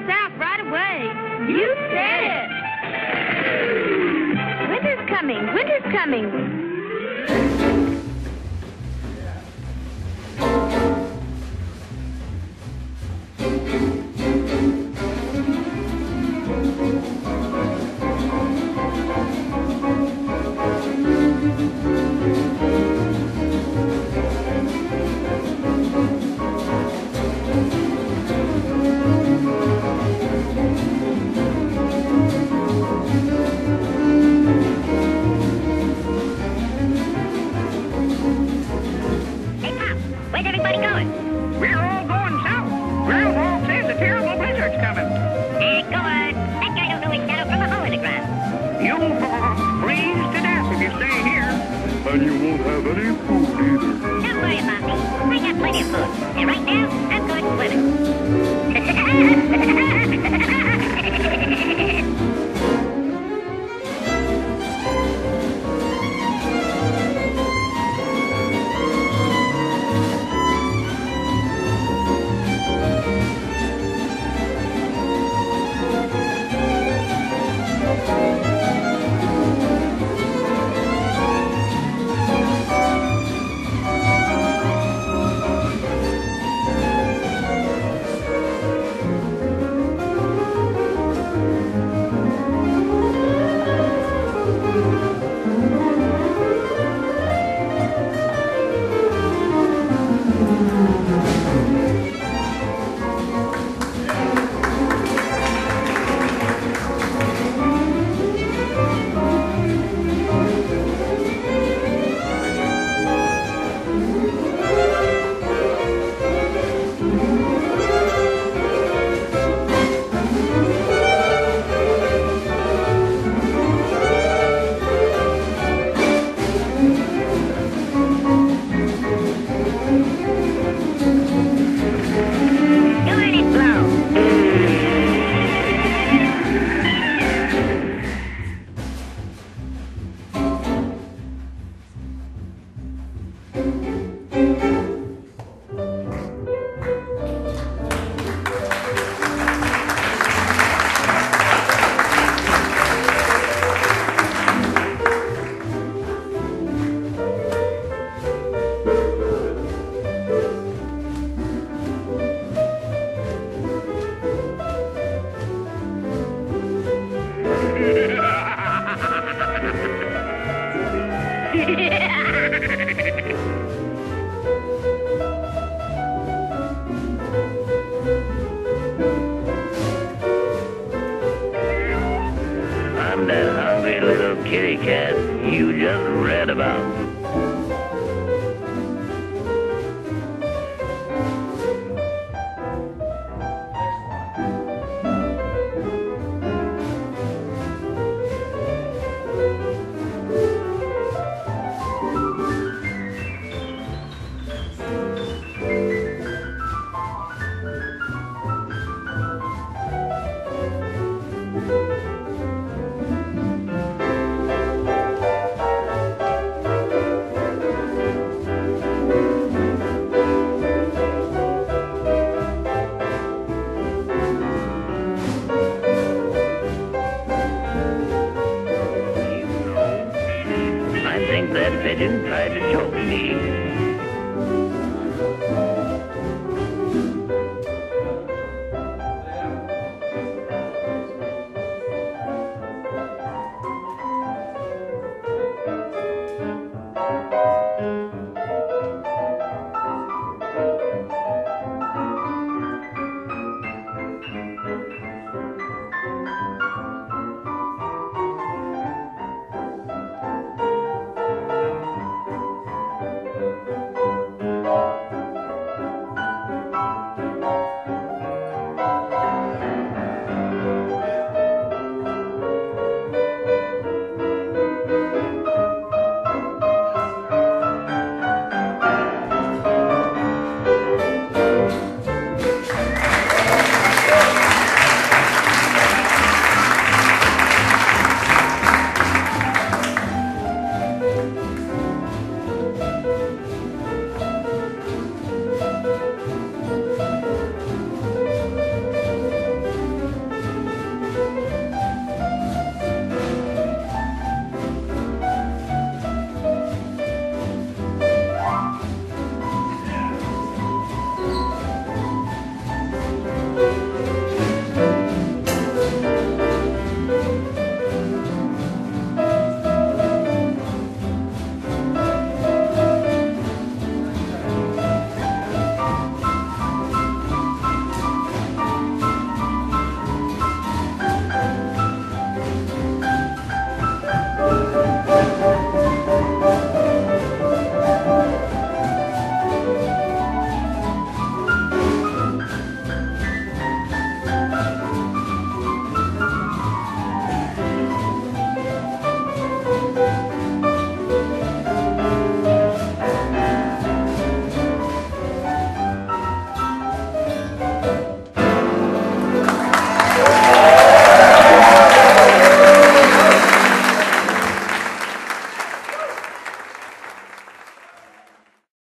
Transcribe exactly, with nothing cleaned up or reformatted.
south right away. You said it. Winter's coming. Winter's coming. Where's everybody going? We're all going south. Railroad says a terrible blizzard's coming. Eh, go on. That guy don't know his shadow from a hole in the ground. You'll uh, freeze to death if you stay here. And you won't have any food either. Don't worry about me. I got plenty of food. And right now, I'm going swimming. I'm that hungry little kitty cat you just read about. I think that pigeon tried to choke me.